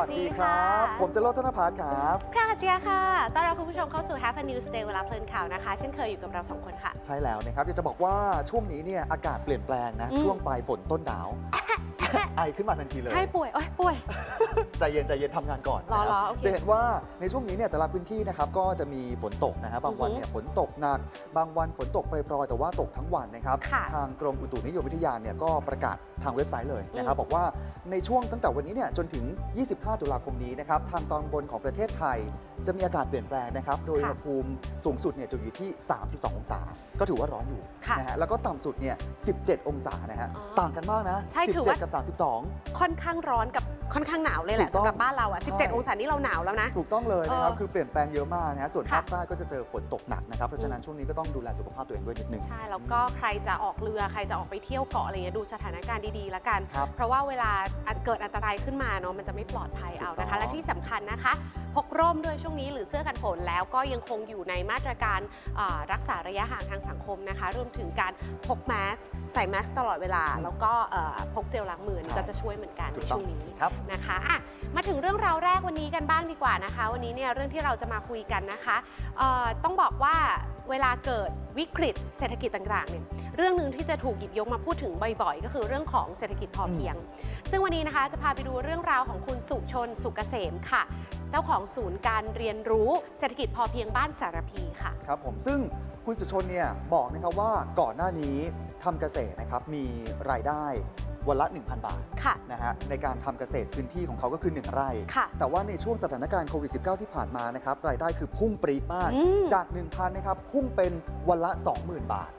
วัสดีครับผมจะโรจน์ ธนภัทรครับพระอาเซียค่ะต้อนรับคุณผู้ชมเข้าสู่ Have a News Day เวลาเพลินข่าวนะคะเช่นเคยอยู่กับเรา2คนค่ะใช่แล้วนะครับอยากจะบอกว่าช่วงนี้เนี่ยอากาศเปลี่ยนแปลงนะช่วงปลายฝนต้นหนาวไอขึ้นมาทันทีเลยใช่ป่วยใจเย็นทำงานก่อนนะครับจะเห็นว่าในช่วงนี้เนี่ยแต่ละพื้นที่นะครับก็จะมีฝนตกนะครับบางวันเนี่ยฝนตกหนักบางวันฝนตกปรอยๆแต่ว่าตกทั้งวันนะครับทางกรมอุตุนิยมวิทยาเนี่ยก็ประกาศทางเว็บไซต์เลยนะครับบอกว่าในช่วงตั้งแต่วันนี้เนี่ยจนถึง25 ตุลาคมนี้นะครับทางตอนบนของประเทศไทยจะมีอากาศเปลี่ยนแปลงนะครับโดยอุณหภูมิสูงสุดเนี่ยจะอยู่ที่32 องศาก็ถือว่าร้อนอยู่นะฮะแล้วก็ต่ำสุดเนี่ย17 องศานะฮะต่างกันมากนะ17 กับ 32 ค่อนข้างร้อนกับค่อนข้างหนาวเลยแหละสำหรับบ้านเราอ่ะ17 องศานี่เราหนาวแล้วนะถูกต้องเลยนะครับคือเปลี่ยนแปลงเยอะมากนะฮะส่วนภาคใต้ก็จะเจอฝนตกหนักนะครับเพราะฉะนั้นช่วงนี้ก็ต้องดูแลสุขภาพตัวเองด้วยนิดนึงใช่แล้วก็ใครจะออกเรือใครจะออกไปเที่ยวเกาะอะไรเงี้ยดูสถานการณ์ดีๆแล้วกันเพราะว่าเวลาเกิดอันตรายขึ้นมาเนาะมันจะไม่ปลอดภัยเอานะคะและที่สำคัญนะคะพกร่มด้วยช่วงนี้หรือเสื้อกันฝนแล้วก็ยังคงอยู่ในมาตรการรักษาระยะห่างทางสังคมนะคะรวมถึงการพกแมสใส่แมสตลอดเวลาแล้วก็พกเจลล้างมือก็จะช่วยเหมือนกันในช่วงนี้นะคะมาถึงเรื่องราวแรกวันนี้กันบ้างดีกว่านะคะวันนี้เนี่ยเรื่องที่เราจะมาคุยกันนะคะต้องบอกว่าเวลาเกิดวิกฤตเศรษฐกิจต่างๆเนี่ยเรื่องหนึ่งที่จะถูกหยิบยกมาพูดถึงบ่อยๆก็คือเรื่องของเศรษฐกิจพอเพียงซึ่งวันนี้นะคะจะพาไปดูเรื่องราวของคุณสุชนสุกเกษมค่ะเจ้าของศูนย์การเรียนรู้เศรษฐกิจพอเพียงบ้านสารพีค่ะครับผมซึ่งคุณสุชนเนี่ยบอกนะครับว่าก่อนหน้านี้ทำเกษตรนะครับมีรายได้วันละ 1,000 บาทนะฮะในการทำเกษตรพื้นที่ของเขาก็คือ1 ไร่แต่ว่าในช่วงสถานการณ์โควิด -19 ที่ผ่านมานะครับรายได้คือพุ่งปรี๊ดมากจาก 1,000 นะครับพุ่งเป็นวันละ 20,000 บาท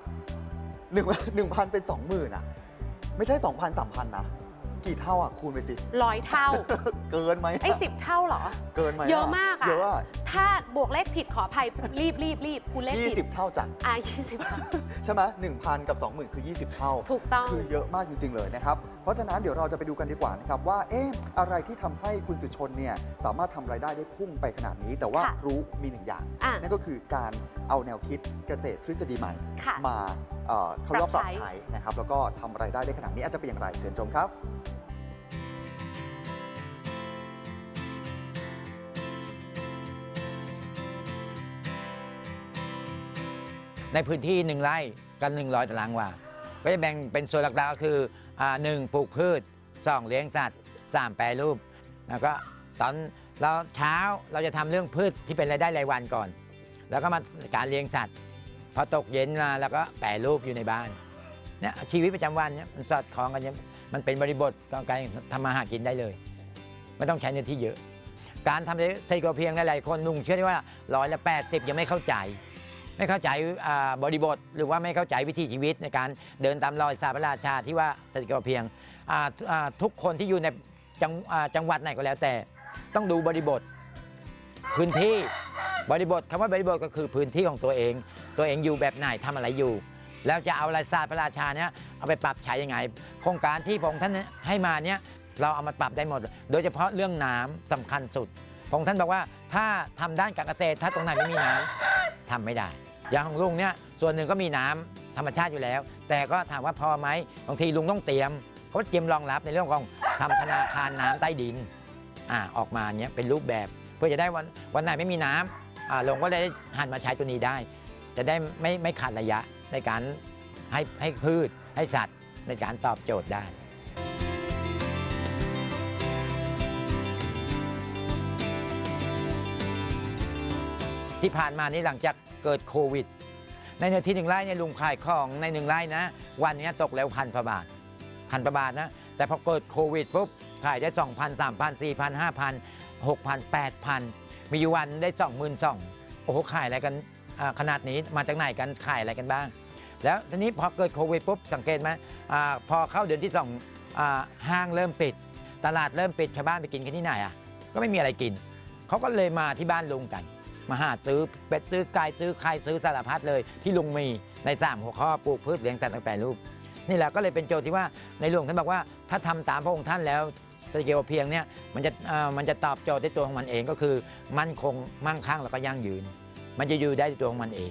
1,000 เป็น 20,000 อ่ะไม่ใช่ 2,000 3,000 นะกี่เท่าอ่ะคูณไปสิ 100 เท่าเกินไหม 10 เท่าเหรอเกินไหมเยอะมากอ่ะเยอะถ้าบวกเลขผิดขออภัยรีบคูณเลขผิด 20 เท่าจัง 20 ใช่ไหม 1,000 กับ 20,000 คือ 20 เท่าถูกต้องคือเยอะมากจริงๆเลยนะครับเพราะฉะนั้นเดี๋ยวเราจะไปดูกันดีกว่านะครับว่าอะไรที่ทำให้คุณสุชนเนี่ยสามารถทำรายได้ได้พุ่งไปขนาดนี้แต่ว่ารู้มี1 อย่างนั่นก็คือการเอาแนวคิดเกษตรทฤษฎีใหม่มาเข้ารอบสอบใช้นะครับแล้วก็ทำรายได้ได้ขนาดนี้อาจจะเป็นอย่างไรเชิญชมครับในพื้นที่1 ไร่กัน100 ตารางวาก็จะแบ่งเป็นส่วนหลักๆก็คือ1 ปลูกพืช 2 เลี้ยงสัตว์ 3 แปรรูปแล้วก็ตอนเราเช้าเราจะทำเรื่องพืชที่เป็นรายได้รายวันก่อนแล้วก็มาการเลี้ยงสัตว์พอตกเย็นมาแล้วก็แปรรูปอยู่ในบ้านเนี่ยชีวิตประจำวันเนี่ยมันสอดคล้องกันเนี่ยมันเป็นบริบทของการทำมาหากินได้เลยไม่ต้องใช้เนื้อที่เยอะการทำเศรษฐกิจพอเพียงหลายคนลุงเชื่อได้ว่า180ยังไม่เข้าใจบริบทหรือว่าไม่เข้าใจวิถีชีวิตในการเดินตามรอยศาสตร์พระราชาที่ว่าเศรษฐกิจพอเพียงทุกคนที่อยู่ในจังหวัดไหนก็แล้วแต่ต้องดูบริบทพื้นที่บริบทคำว่าบริบทก็คือพื้นที่ของตัวเองอยู่แบบไหนทำอะไรอยู่แล้วจะเอาศาสตร์พระราชาเนี้ยเอาไปปรับใช้ยังไงโครงการที่พระองค์ท่านให้มาเนี้ยเราเอามาปรับได้หมดโดยเฉพาะเรื่องน้ำสำคัญสุดพระองค์ท่านบอกว่าถ้าทำด้านการเกษตรถ้าตรงไหนไม่มีน้ำทำไม่ได้อย่างของลุงเนี่ยส่วนหนึ่งก็มีน้ำธรรมชาติอยู่แล้วแต่ก็ถามว่าพอไหมบางทีลุงต้องเตรียมรองรับในเรื่องของทำธนาคารน้ำใต้ดินออกมาเนี้ยเป็นรูปแบบเพื่อจะได้วันไหนไม่มีน้ำลุงก็ได้หันมาใช้ตัวนี้ได้จะได้ไม่ขาดระยะในการให้พืชให้สัตว์ในการตอบโจทย์ได้ที่ผ่านมานี้หลังจากเกิดโควิดในเนื้อที่1 ไร่เนี่ยลุงขายของใน1 ไร่นะวันนี้ตกแล้ว1,000 กว่าบาทนะแต่พอเกิดโควิดปุ๊บขายได้ 2,000 3,000 4,000 5,000 6,000 8,000มีวันได้ 22,000โอ้โหขายอะไรกันขนาดนี้มาจากไหนกันขายอะไรกันบ้างแล้วทีนี้พอเกิดโควิดปุ๊บสังเกตไหมพอเข้าเดือนที่2ห้างเริ่มปิดตลาดเริ่มปิดชาวบ้านไปกินกันที่ไหนก็ไม่มีอะไรกินเขาก็เลยมาที่บ้านลุงกันมาหาซื้อเป็ดซื้อไก่ซื้อไข่ซื้อสารพัดเลยที่ลุงมีใน3 หัวข้อปลูกพืชเลี้ยงสัตว์แปรรูปนี่แหละก็เลยเป็นโจทย์ที่ว่าในหลวงท่านบอกว่าถ้าทำตามพระองค์ท่านแล้วเศรษฐกิจพอเพียงเนี่ยมันจะตอบโจทย์ในตัวของมันเองก็คือมั่นคงมั่งคั่งแล้วก็ยั่งยืนมันจะอยู่ได้ในตัวของมันเอง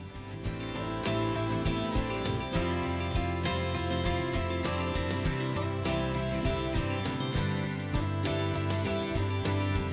ค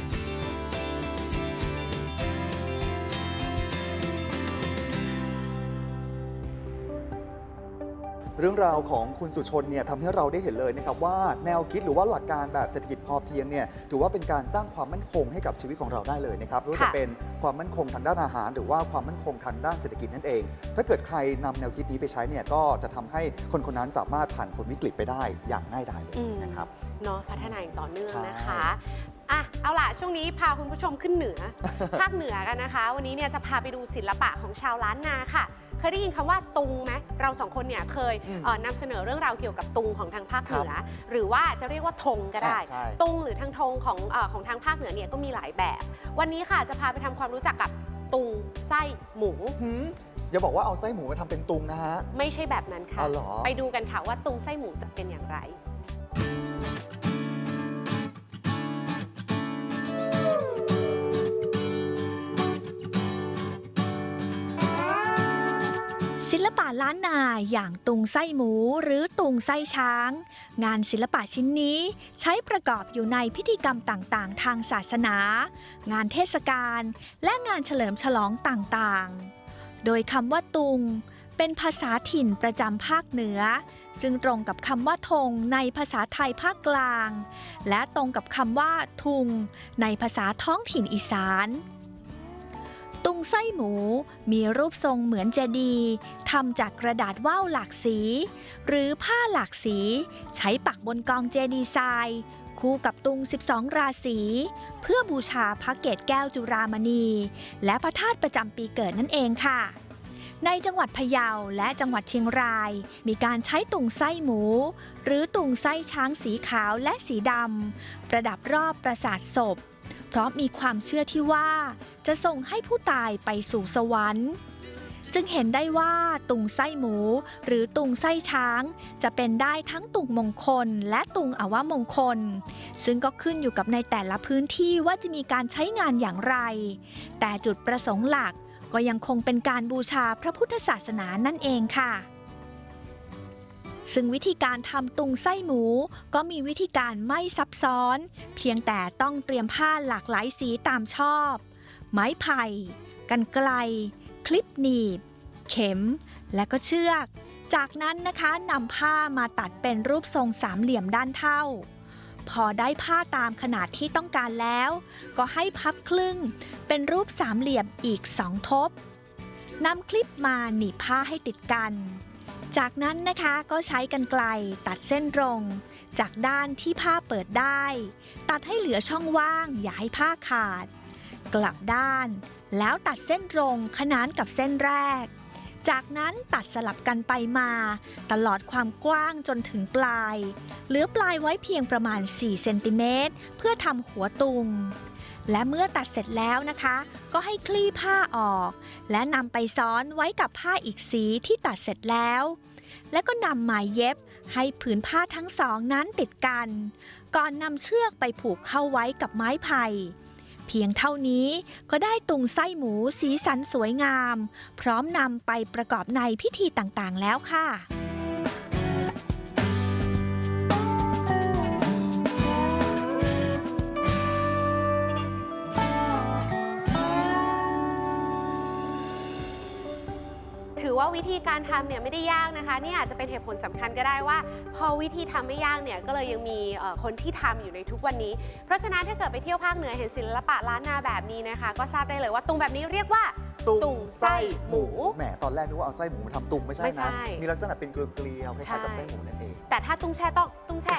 เรื่องราวของคุณสุชนเนี่ยทำให้เราได้เห็นเลยนะครับว่าแนวคิดหรือว่าหลักการแบบเศรษฐกิจพอเพียงเนี่ยถือว่าเป็นการสร้างความมั่นคงให้กับชีวิตของเราได้เลยนะครับไม่ว่าจะเป็นความมั่นคงทางด้านอาหารหรือว่าความมั่นคงทางด้านเศรษฐกิจนั่นเองถ้าเกิดใครนำแนวคิดนี้ไปใช้เนี่ยก็จะทำให้คนคนนั้นสามารถผ่านพ้นวิกฤตไปได้อย่างง่ายดายเลยนะครับเนาะพัฒนาอย่างต่อเนื่องนะคะเอาล่ะช่วงนี้พาคุณผู้ชมขึ้นเหนือ ภาคเหนือกันนะคะวันนี้เนี่ยจะพาไปดูศิลปะของชาวล้านนาค่ะเคยได้ยินคำว่าตุงไหมเราสองคนเนี่ยเคยนำเสนอเรื่องราวเกี่ยวกับตุงของทางภาคเหนือหรือว่าจะเรียกว่าธงก็ได้ตุงหรือทางธงของทางภาคเหนือเนี่ยก็มีหลายแบบวันนี้ค่ะจะพาไปทำความรู้จักกับตุงไส้หมูอย่าบอกว่าเอาไส้หมูมาทำเป็นตุงนะฮะไม่ใช่แบบนั้นค่ะไปดูกันค่ะว่าตุงไส้หมูจะเป็นอย่างไรศิลปะล้านนาอย่างตุงไส้หมูหรือตุงไส้ช้างงานศิลปะชิ้นนี้ใช้ประกอบอยู่ในพิธีกรรมต่างๆทางศาสนางานเทศกาลและงานเฉลิมฉลองต่างๆโดยคำว่าตุงเป็นภาษาถิ่นประจำภาคเหนือซึ่งตรงกับคำว่าธงในภาษาไทยภาคกลางและตรงกับคำว่าทุงในภาษาท้องถิ่นอีสานตุงไส้หมูมีรูปทรงเหมือนเจดีย์ทำจากกระดาษว่าวหลากสีหรือผ้าหลากสีใช้ปักบนกองเจดีย์ทรายคู่กับตุง12ราศีเพื่อบูชาพระเกศแก้วจุฬามณีและพระธาตุประจำปีเกิดนั่นเองค่ะในจังหวัดพะเยาและจังหวัดเชียงรายมีการใช้ตุงไส้หมูหรือตุงไส้ช้างสีขาวและสีดำประดับรอบปราสาทศพเพราะมีความเชื่อที่ว่าจะส่งให้ผู้ตายไปสู่สวรรค์จึงเห็นได้ว่าตุงไส้หมูหรือตุงไส้ช้างจะเป็นได้ทั้งตุงมงคลและตุงอวมงคลซึ่งก็ขึ้นอยู่กับในแต่ละพื้นที่ว่าจะมีการใช้งานอย่างไรแต่จุดประสงค์หลักก็ยังคงเป็นการบูชาพระพุทธศาสนานั่นเองค่ะซึ่งวิธีการทำตุงไส้หมูก็มีวิธีการไม่ซับซ้อนเพียงแต่ต้องเตรียมผ้าหลากหลายสีตามชอบไม้ไผ่กรรไกรคลิปหนีบเข็มและก็เชือกจากนั้นนะคะนำผ้ามาตัดเป็นรูปทรงสามเหลี่ยมด้านเท่าพอได้ผ้าตามขนาดที่ต้องการแล้วก็ให้พับครึ่งเป็นรูปสามเหลี่ยมอีก2ทบนำคลิปมาหนีบผ้าให้ติดกันจากนั้นนะคะก็ใช้กรรไกรตัดเส้นตรงจากด้านที่ผ้าเปิดได้ตัดให้เหลือช่องว่างอย่าให้ผ้าขาดกลับด้านแล้วตัดเส้นตรงขนานกับเส้นแรกจากนั้นตัดสลับกันไปมาตลอดความกว้างจนถึงปลายเหลือปลายไว้เพียงประมาณ4 เซนติเมตรเพื่อทำหัวตุงและเมื่อตัดเสร็จแล้วนะคะก็ให้คลี่ผ้าออกและนำไปซ้อนไว้กับผ้าอีกสีที่ตัดเสร็จแล้วและก็นำไหมเย็บให้ผืนผ้าทั้งสองนั้นติดกันก่อนนำเชือกไปผูกเข้าไว้กับไม้ไผ่เพียงเท่านี้ก็ได้ตุงไส้หมูสีสันสวยงามพร้อมนำไปประกอบในพิธีต่างๆแล้วค่ะถือว่าวิธีการทำเนี่ยไม่ได้ยากนะคะนี่อาจจะเป็นเหตุผลสำคัญก็ได้ว่าพอวิธีทำไม่ยากเนี่ยก็เลยยังมีคนที่ทำอยู่ในทุกวันนี้เพราะฉะนั้นถ้าเกิดไปเที่ยวภาคเหนือเห็นศิลปะล้านนาแบบนี้นะคะก็ทราบได้เลยว่าตุงแบบนี้เรียกว่าตุงไส้หมูแหมตอนแรกนึกว่าเอาไส้หมูมาทำตุงไม่ใช่นะมีลักษณะเป็นเกลียวๆคล้ายๆกับไส้หมูนั่นเองแต่ถ้าตุงแช่ต้องตุงแช่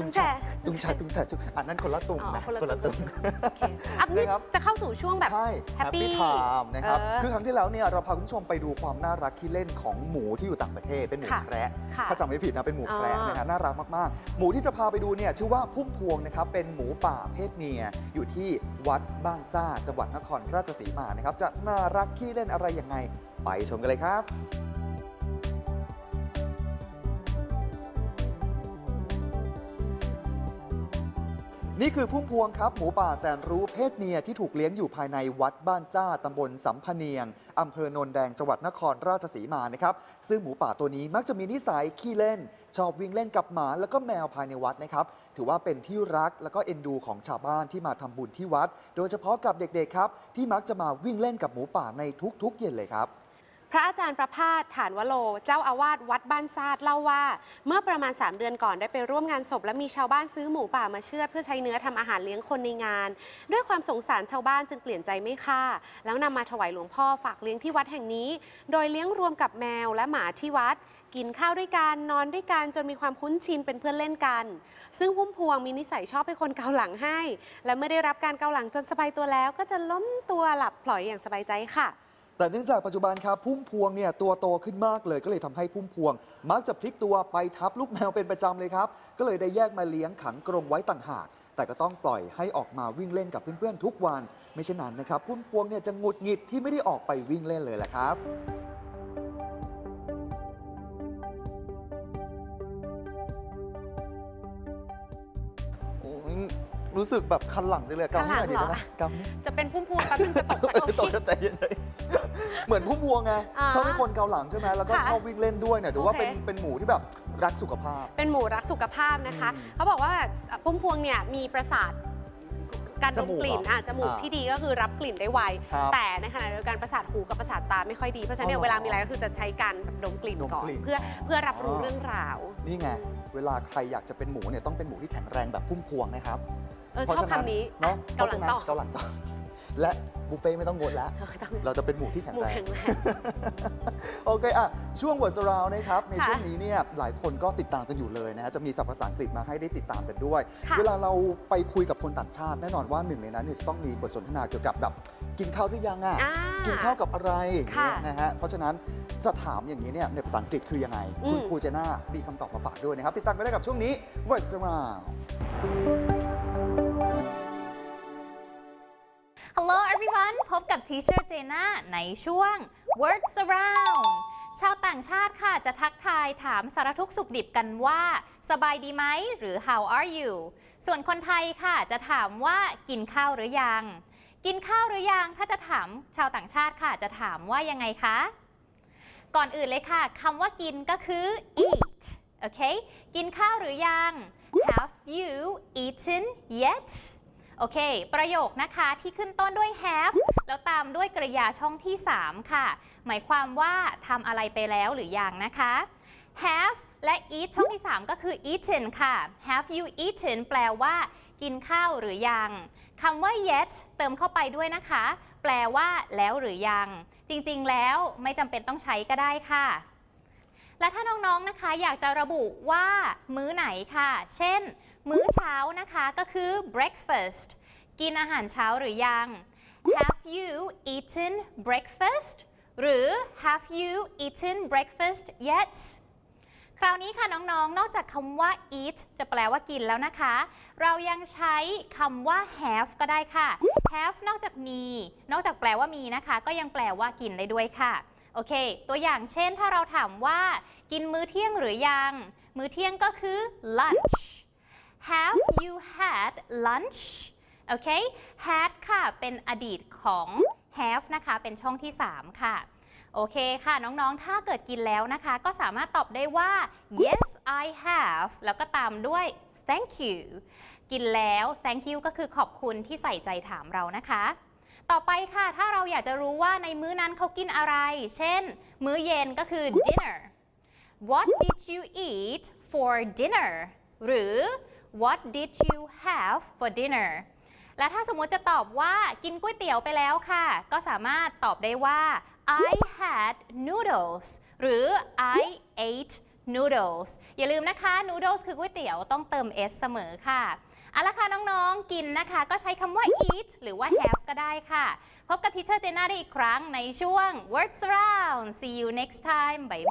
อันนั้นคนละตุงนะคนละตุงนะครับจะเข้าสู่ช่วงแบบแฮปปี้ไทม์นะครับคือครั้งที่แล้วเนี่ยเราพาคุณผู้ชมไปดูความน่ารักที่เล่นของหมูที่อยู่ต่างประเทศเป็นหมูแคระถ้าจำไม่ผิดนะเป็นหมูแคระนะฮะน่ารักมากๆหมูที่จะพาไปดูเนี่ยชื่อว่าพุ่มพวงนะครับเป็นหมูป่าเพศเมียอยู่ที่วัดบ้านซ่าจังหวัดนครราชสีมานะครับจะน่ารักขี้เล่นอะไรยังไงไปชมกันเลยครับนี่คือพุ่มพวงครับหมูป่าแสนรู้เพศเมียที่ถูกเลี้ยงอยู่ภายในวัดบ้านซ่าตำบลสำพะเนียงอำเภอโนนแดงจังหวัดนครราชสีมานะครับซึ่งหมูป่าตัวนี้มักจะมีนิสัยขี้เล่นชอบวิ่งเล่นกับหมาแล้วก็แมวภายในวัดนะครับถือว่าเป็นที่รักแล้วก็เอ็นดูของชาวบ้านที่มาทำบุญที่วัดโดยเฉพาะกับเด็กๆครับที่มักจะมาวิ่งเล่นกับหมูป่าในทุกๆเย็นเลยครับพระอาจารย์ประภาส ฐานวโร เจ้าอาวาสวัดบ้านซาดเล่าว่าเมื่อประมาณ3 เดือนก่อนได้ไปร่วมงานศพและมีชาวบ้านซื้อหมูป่ามาเชือดเพื่อใช้เนื้อทำอาหารเลี้ยงคนในงานด้วยความสงสารชาวบ้านจึงเปลี่ยนใจไม่ฆ่าแล้วนำมาถวายหลวงพ่อฝากเลี้ยงที่วัดแห่งนี้โดยเลี้ยงรวมกับแมวและหมาที่วัดกินข้าวด้วยกันนอนด้วยกันจนมีความคุ้นชินเป็นเพื่อนเล่นกันซึ่งพุ่มพวงมีนิสัยชอบให้คนเกาหลังให้และเมื่อได้รับการเกาหลังจนสบายตัวแล้วก็จะล้มตัวหลับพลอยอย่างสบายใจค่ะแต่เนื่องจากปัจจุบันครับพุ่มพวงเนี่ยตัวโตขึ้นมากเลยก็เลยทำให้พุ่มพวงมักจะพลิกตัวไปทับลูกแมวเป็นประจำเลยครับก็เลยได้แยกมาเลี้ยงขังกรงไว้ต่างหากแต่ก็ต้องปล่อยให้ออกมาวิ่งเล่นกับเพื่อนๆทุกวันไม่เช่นนั้นนะครับพุ่มพวงเนี่ยจะหงุดหงิดที่ไม่ได้ออกไปวิ่งเล่นเลยแหละครับรู้สึกแบบคันหลังจังเลยกำนี่หน่อยดีนะกำนี่จะเป็นพุ่มพวงแป๊บนึงจะตกใจเย็นเลยเหมือนพุ่มพวงไงชอบให้คนเกาหลังใช่ไหมแล้วก็ชอบวิ่งเล่นด้วยเนี่ยถือว่าเป็นหมูที่แบบรักสุขภาพเป็นหมูรักสุขภาพนะคะเขาบอกว่าพุ่มพวงเนี่ยมีประสาทการดมกลิ่นจมูกที่ดีก็คือรับกลิ่นได้ไวแต่ในขณะเดียวกันประสาทหูกับประสาทตาไม่ค่อยดีเพราะฉะนั้นเวลามีอะไรก็คือจะใช้การดมกลิ่นก่อนเพื่อรับรู้เรื่องราวนี่ไงเวลาใครอยากจะเป็นหมูเนี่ยต้องเป็นหมูที่แข็งแรงแบบพุ่มพวงนะครับชอบคำนี้เนาะเกาหลังต่อและบุฟเฟ่ไม่ต้องงดแล้วเราจะเป็นหมูที่แข็งแรงโอเคช่วง Word Surround นะครับในช่วงนี้เนี่ยหลายคนก็ติดตามกันอยู่เลยนะฮะจะมีศัพท์ภาษาอังกฤษมาให้ได้ติดตามกันด้วยเวลาเราไปคุยกับคนต่างชาติแน่นอนว่าหนึ่งในนั้นเนี่ยจะต้องมีบทสนทนาเกี่ยวกับแบบกินข้าวหรือยังกินข้าวกับอะไรนะฮะเพราะฉะนั้นจะถามอย่างนี้เนี่ยในภาษาอังกฤษคือยังไงคุณครูเจน่ามีคำตอบมาฝากด้วยนะครับติดตามกันได้กับช่วงนี้ Word Surround Hello everyone พบกับ Teacher Jenna ในช่วง Words Around ชาวต่างชาติค่ะจะทักทายถามสารทุกข์สุขดิบกันว่าสบายดีไหมหรือ How are you ส่วนคนไทยค่ะจะถามว่ากินข้าวหรือยังกินข้าวหรือยังถ้าจะถามชาวต่างชาติค่ะจะถามว่ายังไงคะก่อนอื่นเลยค่ะคำว่ากินก็คือ eat โอเคกินข้าวหรือยัง Have you eaten yetโอเคประโยคนะคะที่ขึ้นต้นด้วย have แล้วตามด้วยกริยาช่องที่3ค่ะหมายความว่าทำอะไรไปแล้วหรือยังนะคะ have และ eat ช่องที่3ก็คือ eaten ค่ะ have you eaten แปลว่ากินข้าวหรือยังคำว่า yet เติมเข้าไปด้วยนะคะแปลว่าแล้วหรือยังจริงๆแล้วไม่จำเป็นต้องใช้ก็ได้ค่ะและถ้าน้องๆนะคะอยากจะระบุว่ามื้อไหนค่ะเช่นมื้อเช้านะคะก็คือ breakfast กินอาหารเช้าหรือยัง Have you eaten breakfast หรือ Have you eaten breakfast yet คราวนี้ค่ะน้องๆนอกจากคำว่า eat จะแปลว่ากินแล้วนะคะเรายังใช้คำว่า have ก็ได้ค่ะ have นอกจากแปลว่ามีนะคะก็ยังแปลว่ากินได้ด้วยค่ะโอเคตัวอย่างเช่นถ้าเราถามว่ากินมื้อเที่ยงหรือยังมื้อเที่ยงก็คือ lunch Have you had lunch โอเค had ค่ะเป็นอดีตของ have นะคะเป็นช่องที่3ค่ะโอเคค่ะน้องๆถ้าเกิดกินแล้วนะคะก็สามารถตอบได้ว่า yes I have แล้วก็ตามด้วย thank you กินแล้ว thank you ก็คือขอบคุณที่ใส่ใจถามเรานะคะต่อไปค่ะถ้าเราอยากจะรู้ว่าในมื้อนั้นเขากินอะไรเช่นมื้อเย็นก็คือ dinner What did you eat for dinner หรือ What did you have for dinner และถ้าสมมุติจะตอบว่ากินก๋วยเตี๋ยวไปแล้วค่ะก็สามารถตอบได้ว่า I had noodles หรือ I ate noodles อย่าลืมนะคะ noodles คือก๋วยเตี๋ยวต้องเติม s เสมอค่ะเอาละค่ะน้องๆกินนะคะก็ใช้คำว่า eat หรือว่า have ก็ได้ค่ะพบกับ Teacher Jenna ได้อีกครั้งในช่วง Words Around See you next time Bye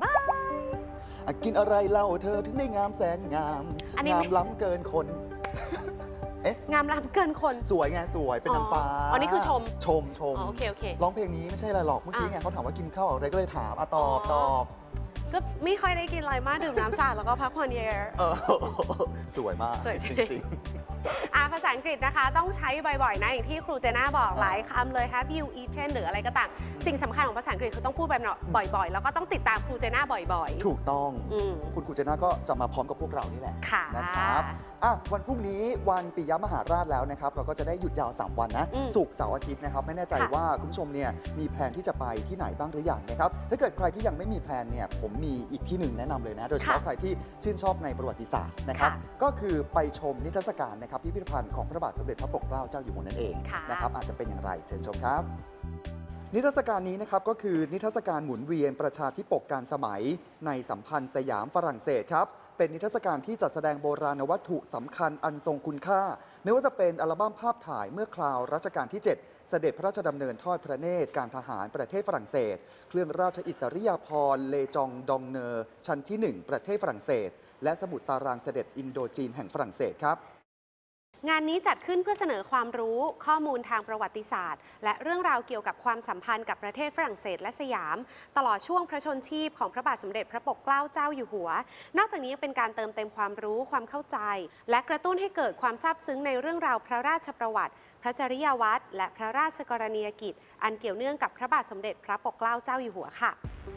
bye กินอะไรเล่าเธอถึงได้งามแสนงามงามล้ำเกินคนงามล้ำเกินคนสวยไงสวยเป็นนางฟ้าอันนี้คือชมโอเคร้องเพลงนี้ไม่ใช่อะไรหรอกเมื่อกี้ไงเขาถามว่ากินข้าวอะไรก็เลยถามตอบก็ไม่ค่อยได้กินอะไรมากดื่มน้ำสาดแล้วก็พักผ่อนเยอะสวยมากจริงๆภาษาอังกฤษนะคะต้องใช้บ่อยๆนะอย่างที่ครูเจน่าบอกหลายคำเลย Have you eaten หรืออะไรก็ตามสิ่งสำคัญของภาษาอังกฤษคือต้องพูดบ่อยๆแล้วก็ต้องติดตามครูเจน่าบ่อยๆถูกต้องคุณครูเจน่าก็จะมาพร้อมกับพวกเรานี่แหละนะครับวันพรุ่งนี้วันปิยมหาราชแล้วนะครับเราก็จะได้หยุดยาว3วันนะศุกร์เสาร์อาทิตย์นะครับไม่แน่ใจว่าคุณผู้ชมเนี่ยมีแพลนที่จะไปที่ไหนบ้างหรือยังนะครับถ้าเกิดใครที่ยังไม่มีแพลนเนี่ยผมมีอีกที่หนึ่งแนะนำเลยนะโดยเฉพาะใครที่ชื่นชอบในประวัติศาสตร์นะครับก็คือไปชมนิทรรศการนะครับพิพิธภัณฑ์ของพระบาทสมเด็จพระปกเกล้าเจ้าอยู่หัวนั่นเองนะครับอาจจะเป็นอย่างไรเชิญชมครับนิทรรศการนี้นะครับก็คือนิทรรศการหมุนเวียนประชาธิปกการสมัยในสัมพันธ์สยามฝรั่งเศสครับเป็นนิทรรศการที่จัดแสดงโบราณวัตถุสำคัญอันทรงคุณค่าไม่ว่าจะเป็นอัลบั้มภาพถ่ายเมื่อคราวรัชกาลที่ 7 เสด็จพระราชดำเนินทอดพระเนตรการทหารประเทศฝรั่งเศสเครื่องราชอิสริยาภรณ์เลจองดองเนอร์ชั้นที่ 1 ประเทศฝรั่งเศสและสมุดตารางเสด็จอินโดจีนแห่งฝรั่งเศสครับงานนี้จัดขึ้นเพื่อเสนอความรู้ข้อมูลทางประวัติศาสตร์และเรื่องราวเกี่ยวกับความสัมพันธ์กับประเทศฝรั่งเศสและสยามตลอดช่วงพระชนชีพของพระบาทสมเด็จพระปกเกล้าเจ้าอยู่หัวนอกจากนี้เป็นการเติมเต็มความรู้ความเข้าใจและกระตุ้นให้เกิดความซาบซึ้งในเรื่องราวพระราชประวัติพระจริยวัตรและพระราชกรณียกิจอันเกี่ยวเนื่องกับพระบาทสมเด็จพระปกเกล้าเจ้าอยู่หัวค่ะ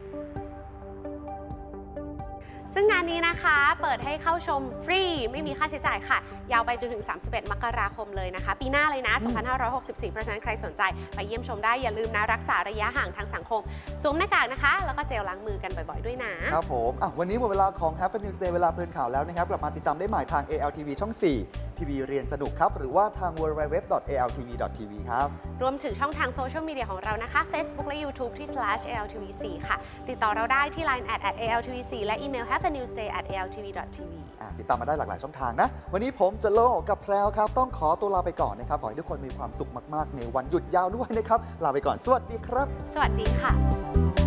ซึ่งงานนี้นะคะเปิดให้เข้าชมฟรีไม่มีค่าใช้จ่ายค่ะยาวไปจนถึง31 มกราคมเลยนะคะปีหน้าเลยนะ 2564 เพราะฉะนั้นใครสนใจไปเยี่ยมชมได้อย่าลืมนะรักษาระยะห่างทางสังคมสวมหน้ากากนะคะแล้วก็เจลล้างมือกันบ่อยๆด้วยนะครับผมวันนี้หมดเวลาของ Have a News Day เวลาเพลินข่าวแล้วนะครับกลับมาติดตามได้ใหม่ทาง ALTV ช่อง 4 ทีวีเรียนสนุกครับหรือว่าทาง www.altv.tv ครับรวมถึงช่องทางโซเชียลมีเดียของเรานะคะ Facebook และ YouTube ที่ /ALTV4 ค่ะติดต่อเราได้ที่ Line @ALTV4 และอีเมล haveanewsday@altv.tv ติดตามมาได้หลากหลายช่องทางนะวันนี้ผมจะโล่กับแพรวครับต้องขอตัวลาไปก่อนนะครับขอให้ทุกคนมีความสุขมากๆในวันหยุดยาวด้วยนะครับลาไปก่อนสวัสดีครับสวัสดีค่ะ